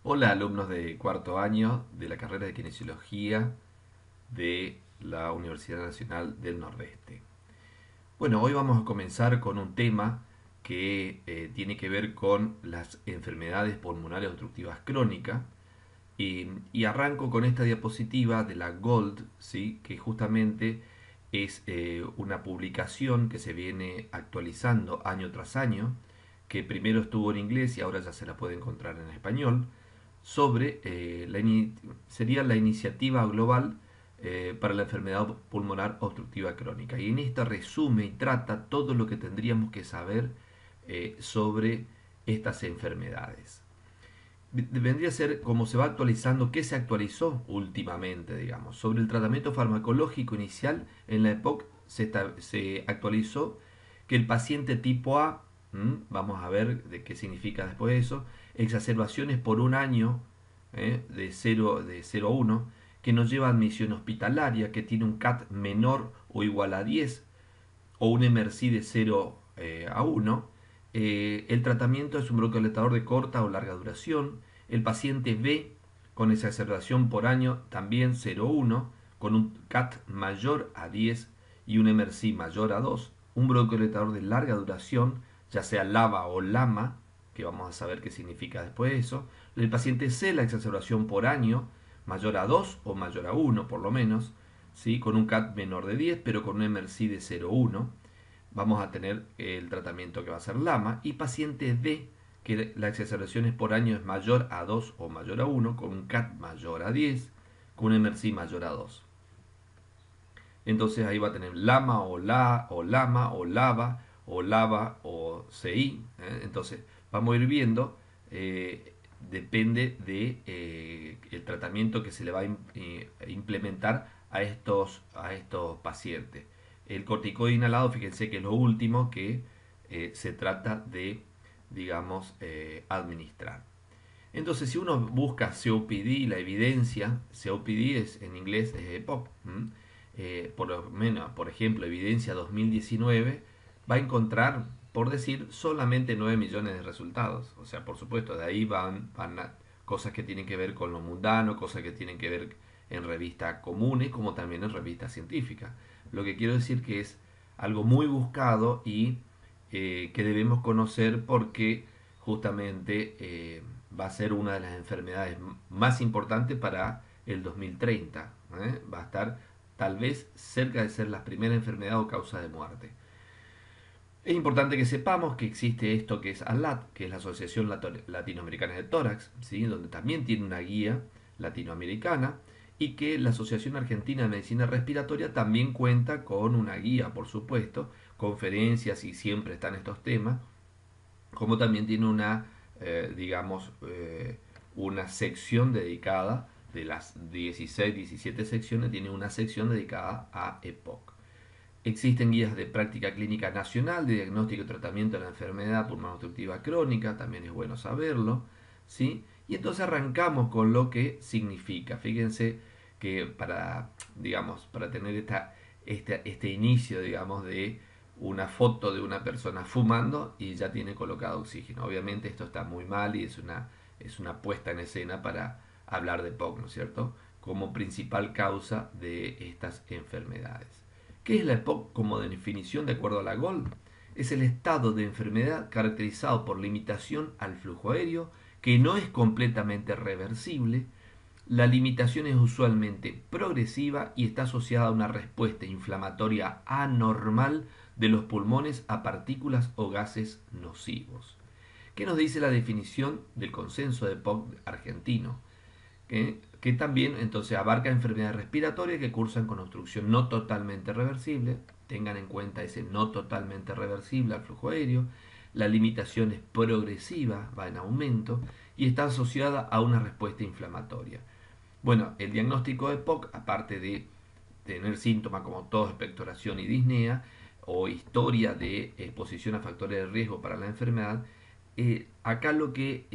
Hola, alumnos de cuarto año de la carrera de Kinesiología de la Universidad Nacional del Nordeste. Bueno, hoy vamos a comenzar con un tema que tiene que ver con las enfermedades pulmonares obstructivas crónicas y arranco con esta diapositiva de la GOLD, ¿sí? Que justamente es una publicación que se viene actualizando año tras año, que primero estuvo en inglés y ahora ya se la puede encontrar en español, sobre sería la iniciativa global para la enfermedad pulmonar obstructiva crónica. Y en esta resume y trata todo lo que tendríamos que saber sobre estas enfermedades. Vendría a ser como se va actualizando, qué se actualizó últimamente, digamos. Sobre el tratamiento farmacológico inicial, en la EPOC se actualizó que el paciente tipo A, vamos a ver de qué significa después eso, exacerbaciones por un año de 0 a 1, que nos lleva a admisión hospitalaria, que tiene un CAT menor o igual a 10, o un MRC de 0 a 1. El tratamiento es un broncodilatador de corta o larga duración. El paciente B con exacerbación por año también 0,1, con un CAT mayor a 10 y un MRC mayor a 2. Un broncodilatador de larga duración, ya sea LAVA o LAMA, que vamos a saber qué significa después de eso. El paciente C, la exacerbación por año, mayor a 2 o mayor a 1 por lo menos, ¿sí? Con un CAT menor de 10, pero con un MRC de 0,1. Vamos a tener el tratamiento que va a ser LAMA. Y paciente D, que la exacerbación por año es mayor a 2 o mayor a 1, con un CAT mayor a 10, con un MRC mayor a 2. Entonces ahí va a tener LAMA o LA o LAMA o LAVA o LAVA o CI. Entonces vamos a ir viendo, depende de el tratamiento que se le va a implementar a estos pacientes. El corticoide inhalado, fíjense que es lo último que se trata de, digamos, administrar. Entonces, si uno busca COPD, la evidencia, COPD es, en inglés es EPOC, por lo menos, por ejemplo, evidencia 2019, va a encontrar, por decir, solamente 9 millones de resultados. O sea, por supuesto, de ahí van cosas que tienen que ver con lo mundano, cosas que tienen que ver en revistas comunes, como también en revistas científicas. Lo que quiero decir que es algo muy buscado y que debemos conocer porque justamente va a ser una de las enfermedades más importantes para el 2030. Va a estar tal vez cerca de ser la primera enfermedad o causa de muerte. Es importante que sepamos que existe esto que es ALAT, que es la Asociación Latinoamericana de Tórax, ¿sí? Donde también tiene una guía latinoamericana, y que la Asociación Argentina de Medicina Respiratoria también cuenta con una guía, por supuesto, conferencias y siempre están estos temas, como también tiene una, digamos, una sección dedicada, de las 16, 17 secciones, tiene una sección dedicada a EPOC. Existen guías de práctica clínica nacional de diagnóstico y tratamiento de la enfermedad pulmonar obstructiva crónica, también es bueno saberlo, ¿sí? Y entonces arrancamos con lo que significa. Fíjense que para, digamos, para tener este inicio, digamos, de una foto de una persona fumando y ya tiene colocado oxígeno. Obviamente esto está muy mal y es una puesta en escena para hablar de POC, ¿no es cierto? Como principal causa de estas enfermedades. ¿Qué es la EPOC como definición de acuerdo a la GOLD? Es el estado de enfermedad caracterizado por limitación al flujo aéreo, que no es completamente reversible. La limitación es usualmente progresiva y está asociada a una respuesta inflamatoria anormal de los pulmones a partículas o gases nocivos. ¿Qué nos dice la definición del consenso de EPOC argentino? Que también entonces abarca enfermedades respiratorias que cursan con obstrucción no totalmente reversible. Tengan en cuenta ese no totalmente reversible al flujo aéreo. La limitación es progresiva, va en aumento y está asociada a una respuesta inflamatoria. Bueno, el diagnóstico de POC, aparte de tener síntomas como tos, expectoración y disnea, o historia de exposición a factores de riesgo para la enfermedad, acá lo que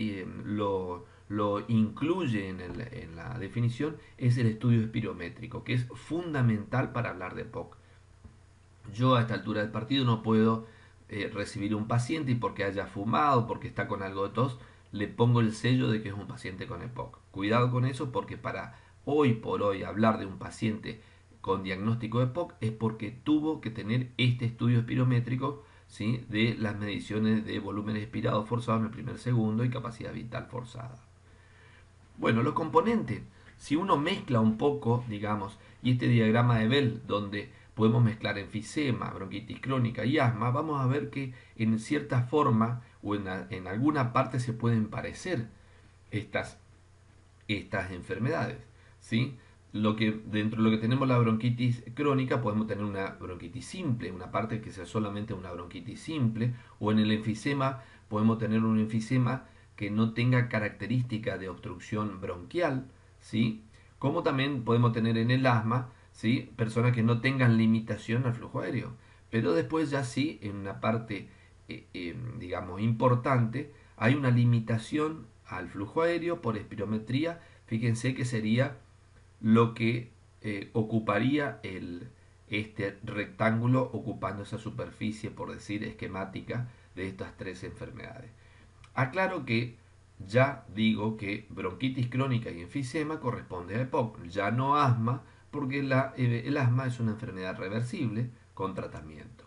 lo incluye en la definición es el estudio espirométrico, que es fundamental para hablar de POC. Yo a esta altura del partido no puedo recibir un paciente y porque haya fumado, porque está con algo de tos, le pongo el sello de que es un paciente con EPOC. Cuidado con eso, porque para hoy por hoy hablar de un paciente con diagnóstico de EPOC es porque tuvo que tener este estudio espirométrico, ¿sí?, de las mediciones de volumen expirado forzado en el primer segundo y capacidad vital forzada. Bueno, los componentes, si uno mezcla un poco, digamos, y este diagrama de Bell, donde podemos mezclar enfisema, bronquitis crónica y asma, vamos a ver que en cierta forma o en alguna parte se pueden parecer estas, estas enfermedades, ¿sí? Dentro de lo que tenemos la bronquitis crónica, podemos tener una bronquitis simple, una parte que sea solamente una bronquitis simple, o en el enfisema podemos tener un enfisema que no tenga característica de obstrucción bronquial, ¿sí? Como también podemos tener en el asma, ¿sí?, personas que no tengan limitación al flujo aéreo. Pero después ya sí, en una parte, digamos, importante, hay una limitación al flujo aéreo por espirometría. Fíjense que sería lo que ocuparía este rectángulo ocupando esa superficie, por decir, esquemática de estas tres enfermedades. Aclaro que ya digo que bronquitis crónica y enfisema corresponde a EPOC, ya no asma, porque el asma es una enfermedad reversible con tratamiento.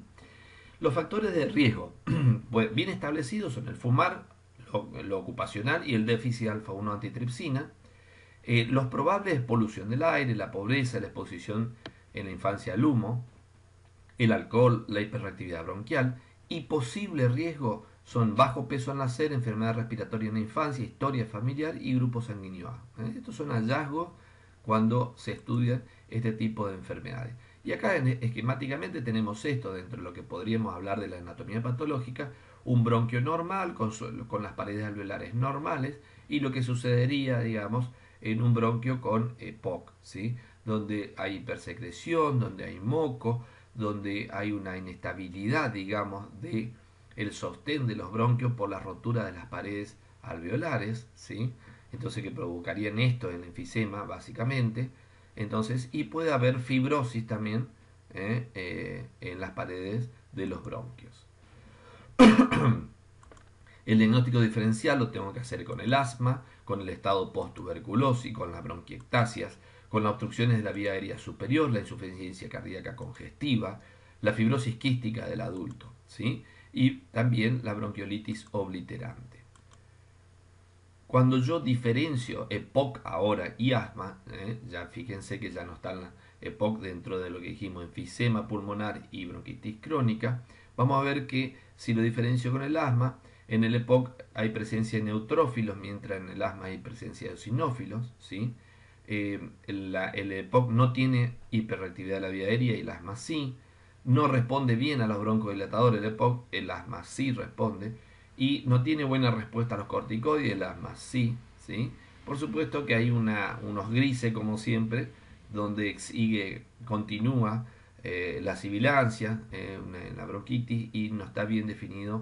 Los factores de riesgo, pues bien establecidos, son el fumar, lo ocupacional y el déficit alfa-1 antitripsina. Los probables: polución del aire, la pobreza, la exposición en la infancia al humo, el alcohol, la hiperreactividad bronquial. Y posible riesgo son bajo peso al nacer, enfermedad respiratoria en la infancia, historia familiar y grupo sanguíneo A. Estos son hallazgos cuando se estudian este tipo de enfermedades. Y acá esquemáticamente tenemos esto dentro de lo que podríamos hablar de la anatomía patológica: un bronquio normal con las paredes alveolares normales, y lo que sucedería, digamos, en un bronquio con EPOC, ¿sí?, donde hay hipersecreción, donde hay moco, donde hay una inestabilidad, digamos, de el sostén de los bronquios por la rotura de las paredes alveolares, ¿sí? Entonces, que provocarían esto, el enfisema, básicamente. Entonces, y puede haber fibrosis también en las paredes de los bronquios. El diagnóstico diferencial lo tengo que hacer con el asma, con el estado post-tuberculosis, con las bronquiectasias, con las obstrucciones de la vía aérea superior, la insuficiencia cardíaca congestiva, la fibrosis quística del adulto, ¿sí?, y también la bronquiolitis obliterante. Cuando yo diferencio EPOC ahora y asma, ya fíjense que ya no está la EPOC dentro de lo que dijimos, enfisema pulmonar y bronquitis crónica, vamos a ver que si lo diferencio con el asma, en el EPOC hay presencia de neutrófilos, mientras en el asma hay presencia de eosinófilos, ¿sí? El EPOC no tiene hiperreactividad de la vía aérea y el asma sí. No responde bien a los broncodilatadores el EPOC, el asma sí responde. Y no tiene buena respuesta a los corticoides, el asma sí, ¿sí? Por supuesto que hay unos grises, como siempre, donde continúa la sibilancia, la bronquitis, y no está bien definido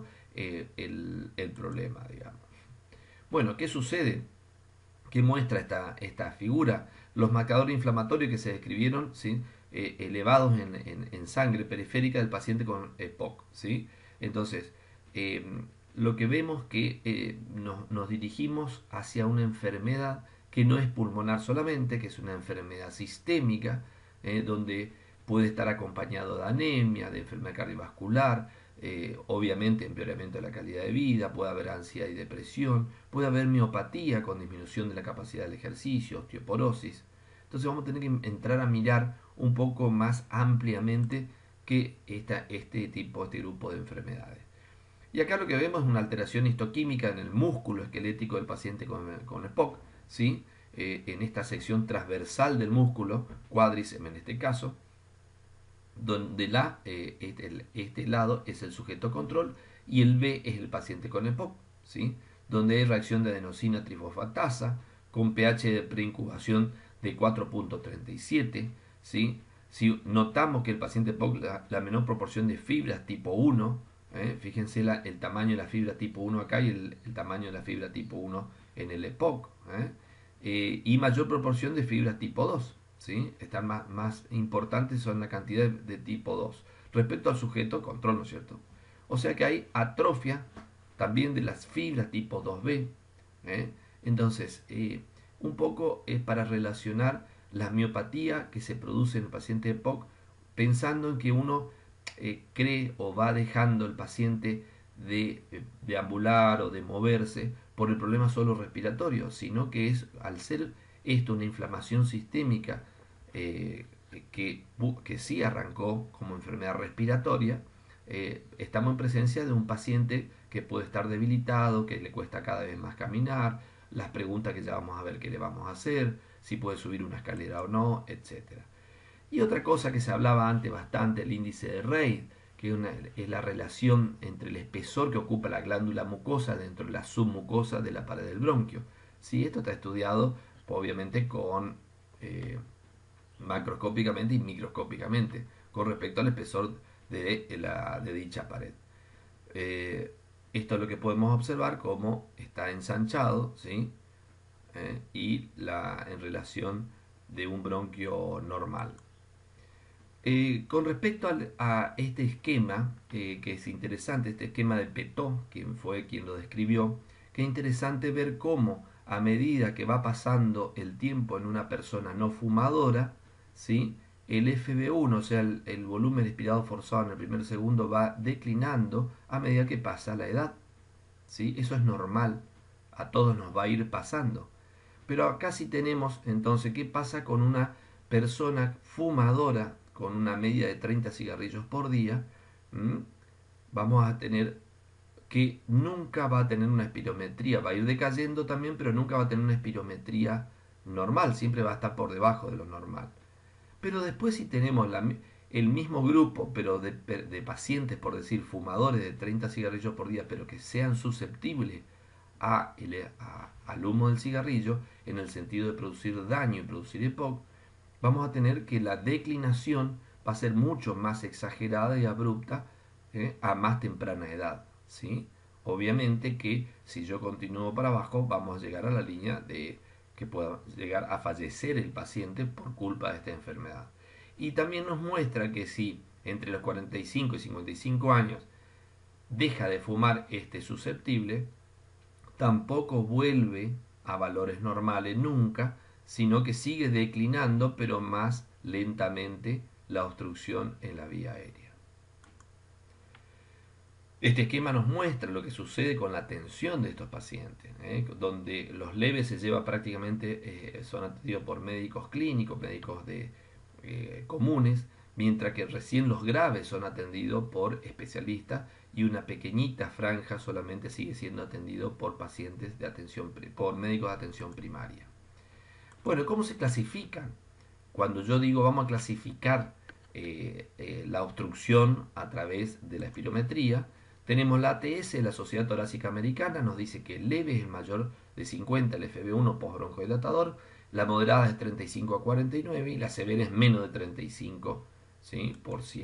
el problema, digamos. Bueno, ¿qué sucede? ¿Qué muestra esta figura? Los marcadores inflamatorios que se describieron, ¿sí?, elevados en sangre periférica del paciente con EPOC, ¿sí? Entonces, lo que vemos que nos dirigimos hacia una enfermedad que no es pulmonar solamente, que es una enfermedad sistémica, donde puede estar acompañado de anemia, de enfermedad cardiovascular, obviamente empeoramiento de la calidad de vida, puede haber ansiedad y depresión, puede haber miopatía con disminución de la capacidad del ejercicio, osteoporosis. Entonces vamos a tener que entrar a mirar un poco más ampliamente que este grupo de enfermedades. Y acá lo que vemos es una alteración histoquímica en el músculo esquelético del paciente con EPOC, ¿sí? En esta sección transversal del músculo, cuádriceps en este caso, donde este lado es el sujeto control y el B es el paciente con EPOC, ¿sí?, donde hay reacción de adenosina trifosfatasa con pH de preincubación de 4.37, ¿sí? Si notamos que el paciente EPOC, la menor proporción de fibras tipo 1, fíjense el tamaño de la fibra tipo 1 acá y el tamaño de la fibra tipo 1 en el EPOC, y mayor proporción de fibras tipo 2, ¿sí? Están más importantes son la cantidad de tipo 2 respecto al sujeto control, ¿no es cierto? O sea que hay atrofia también de las fibras tipo 2B. Entonces, un poco es para relacionar la miopatía que se produce en el paciente de POC, pensando en que uno cree o va dejando el paciente de deambular o de moverse por el problema solo respiratorio, sino que es, al ser esto una inflamación sistémica que sí arrancó como enfermedad respiratoria, estamos en presencia de un paciente que puede estar debilitado, que le cuesta cada vez más caminar, las preguntas que ya vamos a ver que le vamos a hacer, si puede subir una escalera o no, etcétera. Y otra cosa que se hablaba antes bastante, el índice de Reid, que es la relación entre el espesor que ocupa la glándula mucosa dentro de la submucosa de la pared del bronquio. ¿Sí? Esto está estudiado, obviamente, con macroscópicamente y microscópicamente con respecto al espesor de dicha pared. Esto es lo que podemos observar como está ensanchado, ¿sí? Y en relación de un bronquio normal. Con respecto a este esquema, que es interesante, este esquema de Petot, quien fue quien lo describió, que es interesante ver cómo a medida que va pasando el tiempo en una persona no fumadora, ¿sí? El FB1, o sea, el volumen respirado forzado en el primer segundo, va declinando a medida que pasa la edad. ¿Sí? Eso es normal, a todos nos va a ir pasando. Pero acá sí tenemos entonces qué pasa con una persona fumadora con una media de 30 cigarrillos por día. Vamos a tener que nunca va a tener una espirometría, va a ir decayendo también, pero nunca va a tener una espirometría normal, siempre va a estar por debajo de lo normal. Pero después si tenemos el mismo grupo, pero de pacientes, por decir, fumadores de 30 cigarrillos por día, pero que sean susceptibles al humo del cigarrillo, en el sentido de producir daño y producir EPOC, vamos a tener que la declinación va a ser mucho más exagerada y abrupta a más temprana edad. ¿Sí? Obviamente que si yo continúo para abajo, vamos a llegar a la línea de que pueda llegar a fallecer el paciente por culpa de esta enfermedad. Y también nos muestra que si entre los 45 y 55 años deja de fumar este susceptible, tampoco vuelve a valores normales nunca, sino que sigue declinando, pero más lentamente, la obstrucción en la vía aérea. Este esquema nos muestra lo que sucede con la atención de estos pacientes, donde los leves se lleva prácticamente, son atendidos por médicos clínicos, médicos comunes, mientras que recién los graves son atendidos por especialistas y una pequeñita franja solamente sigue siendo atendido por pacientes de atención, por médicos de atención primaria. Bueno, ¿cómo se clasifican? Cuando yo digo vamos a clasificar la obstrucción a través de la espirometría, tenemos la ATS, la Sociedad Torácica Americana, nos dice que el leve es el mayor de 50, el FB1 postbronjodilatador, la moderada es 35 a 49 y la severa es menos de 35%. ¿Sí?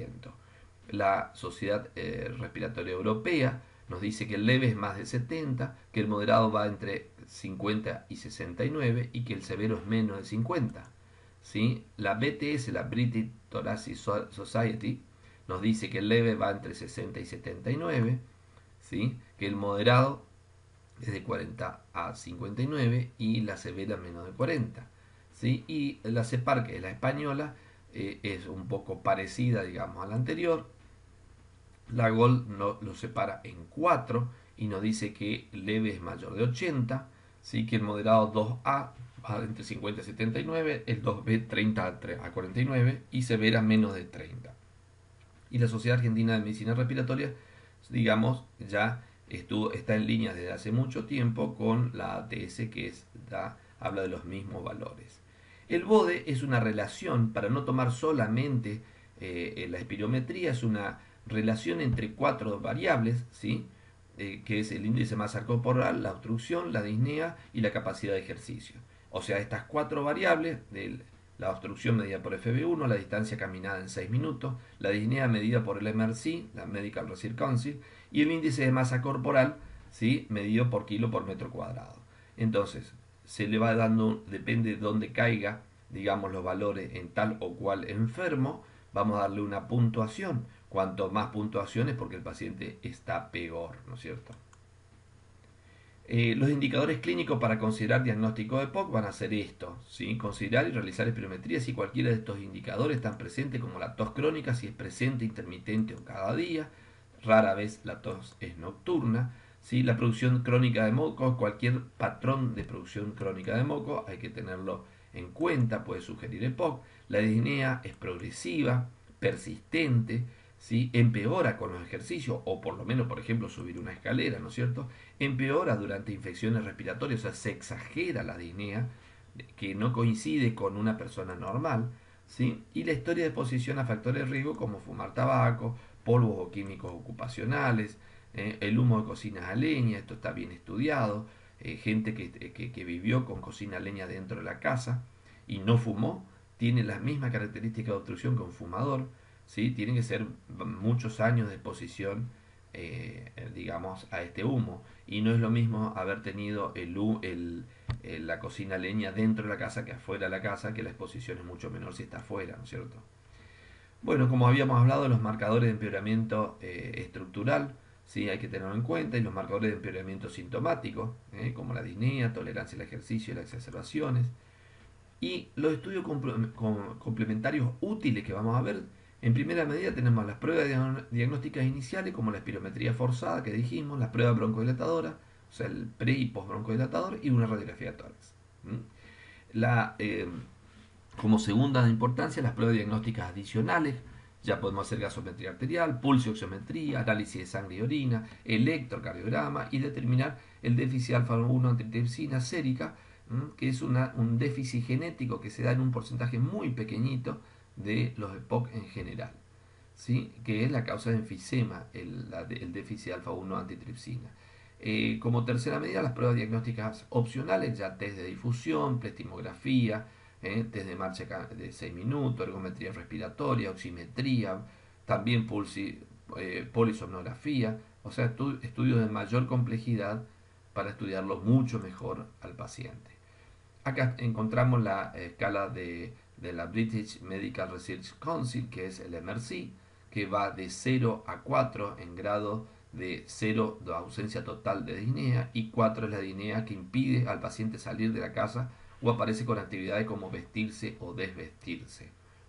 La Sociedad Respiratoria Europea nos dice que el leve es más de 70, que el moderado va entre 50 y 69 y que el severo es menos de 50. ¿Sí? La BTS, la British Thoracic Society, nos dice que el leve va entre 60 y 79, ¿sí? Que el moderado es de 40 a 59 y la severa menos de 40. ¿Sí? Y la CEPAR, que es la española, es un poco parecida, digamos, a la anterior. La GOL lo separa en 4 y nos dice que leve es mayor de 80, ¿sí? Que el moderado 2A va entre 50 y 79, el 2B 30 a 49 y severa menos de 30. Y la Sociedad Argentina de Medicina Respiratoria, digamos, ya está en línea desde hace mucho tiempo con la ATS, que habla de los mismos valores. El BODE es una relación, para no tomar solamente la espirometría, es una relación entre 4 variables, ¿sí? Que es el índice de masa corporal, la obstrucción, la disnea y la capacidad de ejercicio. O sea, estas 4 variables, la obstrucción medida por FB1, la distancia caminada en 6 minutos, la disnea medida por el MRC, la Medical Research Council, y el índice de masa corporal, ¿sí? Medido por kilo por metro cuadrado. Entonces, se le va dando, depende de dónde caiga, digamos, los valores en tal o cual enfermo, vamos a darle una puntuación. Cuanto más puntuaciones, porque el paciente está peor, ¿no es cierto? Los indicadores clínicos para considerar diagnóstico de POC van a ser estos, ¿sí? Considerar y realizar espirometría si cualquiera de estos indicadores están presentes, como la tos crónica, si es presente, intermitente o cada día. Rara vez la tos es nocturna. ¿Sí? La producción crónica de moco, cualquier patrón de producción crónica de moco hay que tenerlo en cuenta, puede sugerir EPOC. La disnea es progresiva, persistente, ¿sí? Empeora con los ejercicios, o por lo menos, por ejemplo, subir una escalera, ¿no es cierto? Empeora durante infecciones respiratorias, o sea, se exagera la disnea, que no coincide con una persona normal, ¿sí? Y la historia de exposición a factores de riesgo como fumar tabaco, polvos o químicos ocupacionales, el humo de cocinas a leña, esto está bien estudiado, gente que vivió con cocina a leña dentro de la casa y no fumó, tiene las mismas características de obstrucción que un fumador, ¿sí? Tienen que ser muchos años de exposición, digamos, a este humo. Y no es lo mismo haber tenido la cocina a leña dentro de la casa que afuera de la casa, que la exposición es mucho menor si está afuera, ¿no es cierto? Bueno, como habíamos hablado, los marcadores de empeoramiento estructural, ¿sí? Hay que tenerlo en cuenta, y los marcadores de empeoramiento sintomático, como la disnea, tolerancia al ejercicio y las exacerbaciones. Y los estudios complementarios útiles que vamos a ver, en primera medida tenemos las pruebas diagnósticas iniciales, como la espirometría forzada que dijimos, las pruebas broncodilatadora, o sea, el pre y post broncodilatador, y una radiografía de tórax. La, como segunda de importancia, las pruebas diagnósticas adicionales. Ya podemos hacer gasometría arterial, pulsioxiometría, análisis de sangre y orina, electrocardiograma y determinar el déficit alfa-1 antitripsina sérica, que es un déficit genético que se da en un porcentaje muy pequeñito de los EPOC en general, ¿sí? Que es la causa de enfisema, el déficit alfa-1 antitripsina. Como tercera medida, las pruebas diagnósticas opcionales, ya test de difusión, plestimografía, test de marcha de 6 minutos, ergometría respiratoria, oximetría, también polisomnografía, o sea, estudios de mayor complejidad para estudiarlo mucho mejor al paciente. Acá encontramos la escala de la British Medical Research Council, que es el MRC, que va de 0 a 4 en grado de 0 de ausencia total de disnea, y 4 es la disnea que impide al paciente salir de la casa o aparece con actividades como vestirse o desvestirse.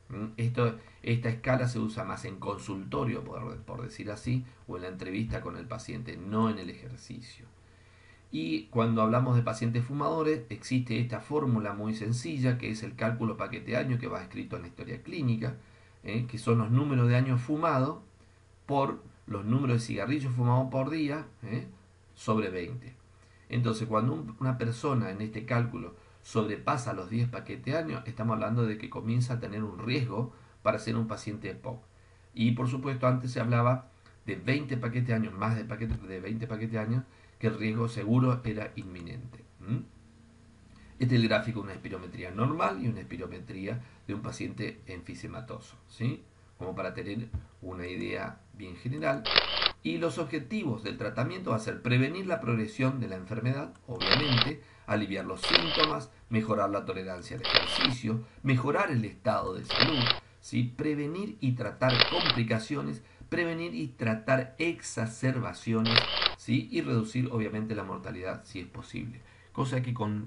Esta escala se usa más en consultorio, por decir así, o en la entrevista con el paciente, no en el ejercicio. Y cuando hablamos de pacientes fumadores, existe esta fórmula muy sencilla, que es el cálculo paquete año, que va escrito en la historia clínica, que son los números de años fumados por los números de cigarrillos fumados por día, sobre 20. Entonces, cuando una persona en este cálculo sobrepasa los 10 paquetes años, estamos hablando de que comienza a tener un riesgo para ser un paciente EPOC. Y por supuesto, antes se hablaba de 20 paquetes años, más de 20 paquetes años, que el riesgo seguro era inminente. Este es el gráfico de una espirometría normal y una espirometría de un paciente enfisematoso, ¿sí? Como para tener una idea bien general. Y los objetivos del tratamiento va a ser prevenir la progresión de la enfermedad, obviamente, aliviar los síntomas, mejorar la tolerancia al ejercicio, mejorar el estado de salud, ¿sí? Prevenir y tratar complicaciones, prevenir y tratar exacerbaciones, ¿sí? Y reducir obviamente la mortalidad si es posible. Cosa que con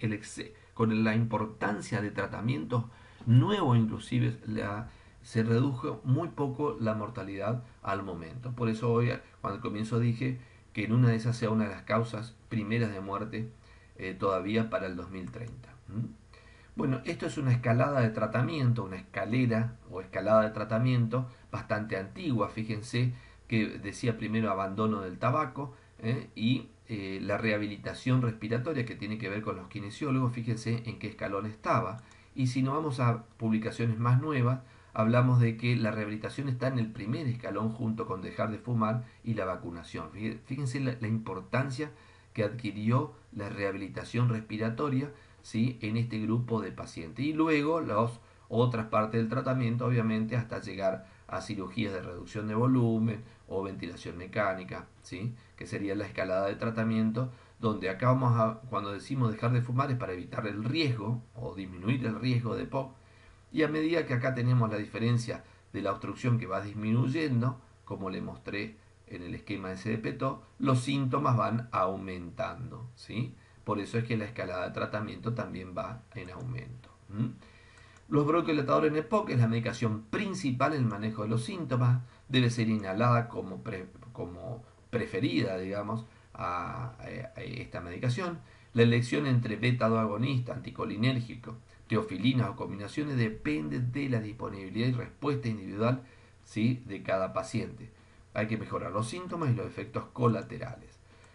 la importancia de tratamientos nuevos inclusive se redujo muy poco la mortalidad al momento. Por eso hoy, cuando al comienzo dije que en una de esas sea una de las causas primeras de muerte todavía para el 2030. Bueno, esto es una escalada de tratamiento, una escalera o escalada de tratamiento bastante antigua. Fíjense que decía primero abandono del tabaco y la rehabilitación respiratoria, que tiene que ver con los kinesiólogos. Fíjense en qué escalón estaba. Y si nos vamos a publicaciones más nuevas, hablamos de que la rehabilitación está en el primer escalón junto con dejar de fumar y la vacunación. Fíjense la importancia que adquirió la rehabilitación respiratoria, ¿sí? En este grupo de pacientes. Y luego las otras partes del tratamiento, obviamente, hasta llegar a cirugías de reducción de volumen o ventilación mecánica, ¿sí? Que sería la escalada de tratamiento, donde acá cuando decimos dejar de fumar es para evitar el riesgo o disminuir el riesgo de POC. Y a medida que acá tenemos la diferencia de la obstrucción que va disminuyendo, como le mostré en el esquema ese de Peto, los síntomas van aumentando, ¿sí? Por eso es que la escalada de tratamiento también va en aumento. Los bronquiodilatadores en EPOC es la medicación principal en el manejo de los síntomas. Debe ser inhalada como preferida, digamos, a esta medicación. La elección entre beta-2 agonista, anticolinérgico, teofilina o combinaciones depende de la disponibilidad y respuesta individual, ¿sí?, de cada paciente. Hay que mejorar los síntomas y los efectos colaterales.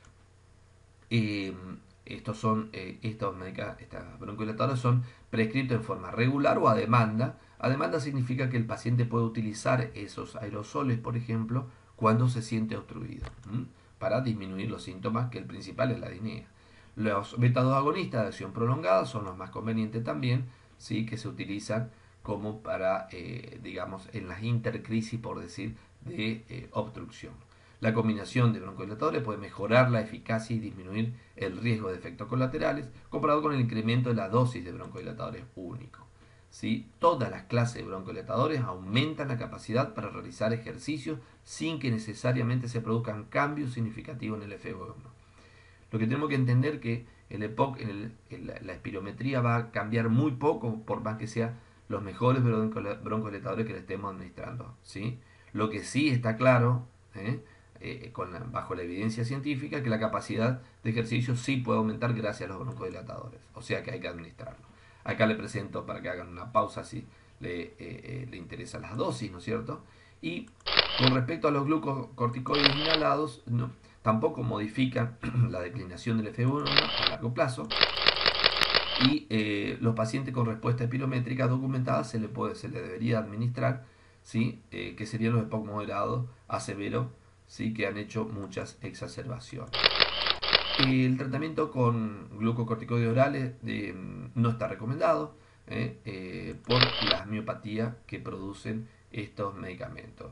Estos bronquiodilatadores son prescritos en forma regular o a demanda. A demanda significa que el paciente puede utilizar esos aerosoles, por ejemplo, cuando se siente obstruido, para disminuir los síntomas, que el principal es la disnea. Los beta-2 agonistas de acción prolongada son los más convenientes también, ¿sí?, que se utilizan como para, digamos, en las intercrisis, por decir, de obstrucción. La combinación de broncodilatadores puede mejorar la eficacia y disminuir el riesgo de efectos colaterales comparado con el incremento de la dosis de broncodilatadores únicos. ¿Sí? Todas las clases de broncodilatadores aumentan la capacidad para realizar ejercicios sin que necesariamente se produzcan cambios significativos en el FEV1. Lo que tenemos que entender que el EPOC, la espirometría va a cambiar muy poco, por más que sean los mejores broncodilatadores que le estemos administrando, ¿sí? Lo que sí está claro, bajo la evidencia científica, que la capacidad de ejercicio sí puede aumentar gracias a los broncodilatadores, o sea que hay que administrarlo. Acá le presento para que hagan una pausa si le interesan las dosis, ¿no es cierto? Y con respecto a los glucocorticoides inhalados, no, tampoco modifican la declinación del FEV1 a largo plazo. Y los pacientes con respuesta espirométrica documentada se le debería administrar, ¿sí?, que serían los EPOC moderados a severo, ¿sí?, que han hecho muchas exacerbaciones. El tratamiento con glucocorticoides orales no está recomendado por las miopatías que producen estos medicamentos.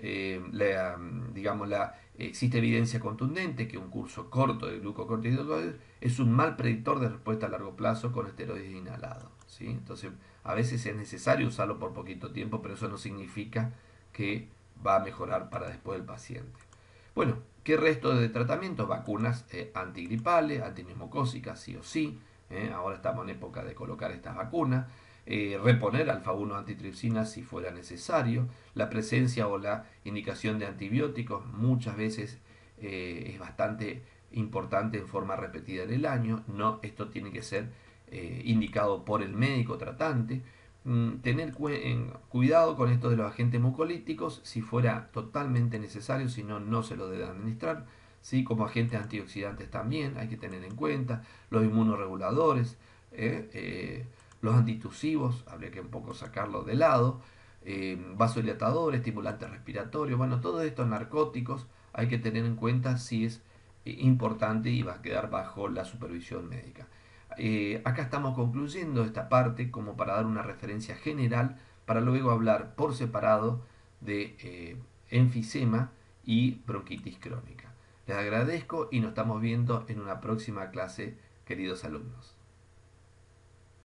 Existe evidencia contundente que un curso corto de glucocorticoides es un mal predictor de respuesta a largo plazo con esteroides inhalados, ¿sí? Entonces, a veces es necesario usarlo por poquito tiempo, pero eso no significa que va a mejorar para después el paciente. Bueno, ¿qué resto de tratamientos? Vacunas antigripales, antineumocócicas, sí o sí. Ahora estamos en época de colocar estas vacunas. Reponer alfa-1 antitripsina si fuera necesario. La presencia o la indicación de antibióticos muchas veces es bastante importante en forma repetida en el año. No, esto tiene que ser indicado por el médico tratante. Tener cuidado con esto de los agentes mucolíticos si fuera totalmente necesario, si no, no se lo debe administrar, ¿sí? Como agentes antioxidantes también hay que tener en cuenta, los inmunoreguladores, los antitusivos, habría que un poco sacarlo de lado, vasodilatadores, estimulantes respiratorios, bueno, todos estos narcóticos hay que tener en cuenta si es importante y va a quedar bajo la supervisión médica. Acá estamos concluyendo esta parte como para dar una referencia general para luego hablar por separado de enfisema y bronquitis crónica. Les agradezco y nos estamos viendo en una próxima clase, queridos alumnos.